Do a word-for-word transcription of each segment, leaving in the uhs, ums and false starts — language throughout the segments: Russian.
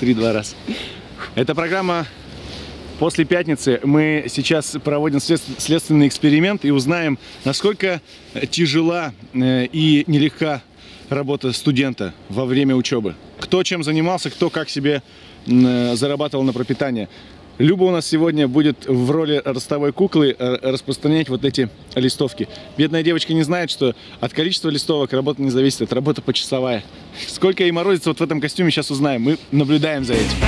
три-два раза. Это программа «После пятницы». Мы сейчас проводим следственный эксперимент и узнаем, насколько тяжела и нелегка работа студента во время учебы. Кто чем занимался, кто как себе зарабатывал на пропитание. Люба у нас сегодня будет в роли ростовой куклы распространять вот эти листовки. Бедная девочка не знает, что от количества листовок работа не зависит, это работа почасовая. Сколько ей морозится вот в этом костюме, сейчас узнаем. Мы наблюдаем за этим.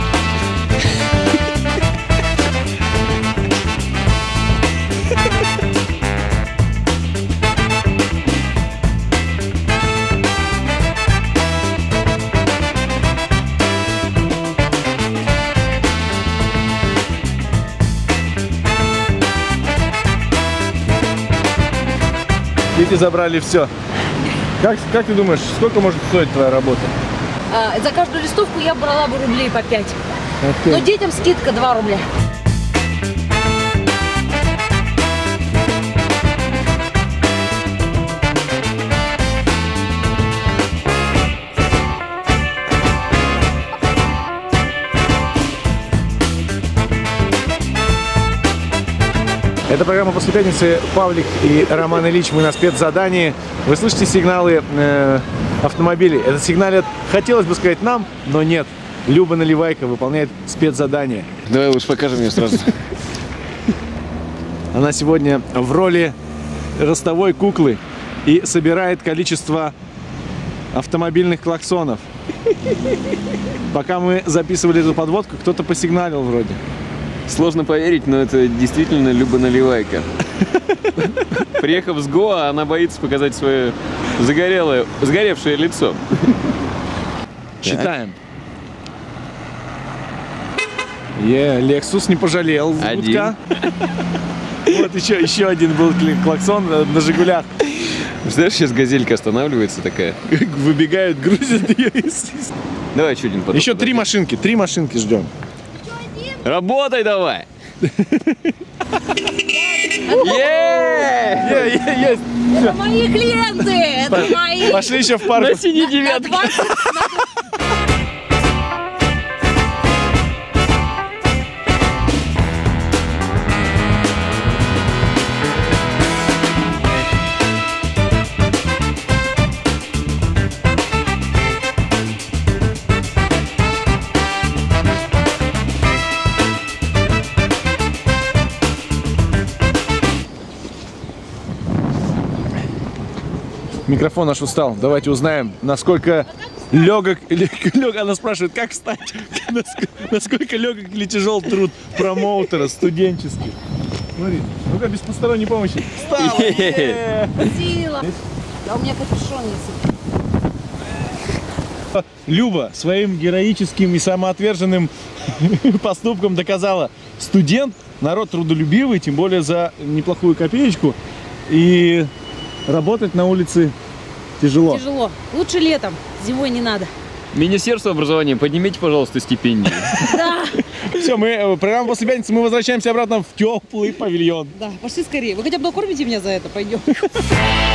Дети забрали все. Как, как ты думаешь, сколько может стоить твоя работа? А, за каждую листовку я брала бы рублей по пять. Okay. Но детям скидка два рубля. Это программа «После пятницы». Павлик и Роман Ильич, мы на спецзадании. Вы слышите сигналы э, автомобилей? Это сигналят, хотелось бы сказать, нам, но нет. Люба Наливайко выполняет спецзадание. Давай лучше покажем ее сразу. Она сегодня в роли ростовой куклы и собирает количество автомобильных клаксонов. Пока мы записывали эту подводку, кто-то посигналил вроде. Сложно поверить, но это действительно Люба Наливайко. Приехав с Гоа, она боится показать свое загорелое, сгоревшее лицо. Читаем. Е, Lexus не пожалел. Один. Вот еще, еще один был клаксон на Жигулях. Представляешь, сейчас газелька останавливается такая. Выбегают, грузят ее. Давай еще один поток. Еще три машинки, три машинки ждем. Работай давай! Есть! Это мои клиенты! Это мои! Пошли еще в парк. На синей девятке. Микрофон наш устал. Давайте узнаем, насколько легок, лег, она спрашивает, как встать, насколько легок или тяжел труд промоутера студенческий. Смотри, ну-ка, без посторонней помощи. Встала! Сила! Да у меня капюшон есть. Люба своим героическим и самоотверженным поступком доказала, студент, народ трудолюбивый, тем более за неплохую копеечку, и работать на улице тяжело. Тяжело. Лучше летом, зимой не надо. Министерство образования, поднимите, пожалуйста, стипендии. Да. Все, мы программа «После пятницы», мы возвращаемся обратно в теплый павильон. Да, пошли скорее. Вы хотя бы накормите меня за это, пойдем.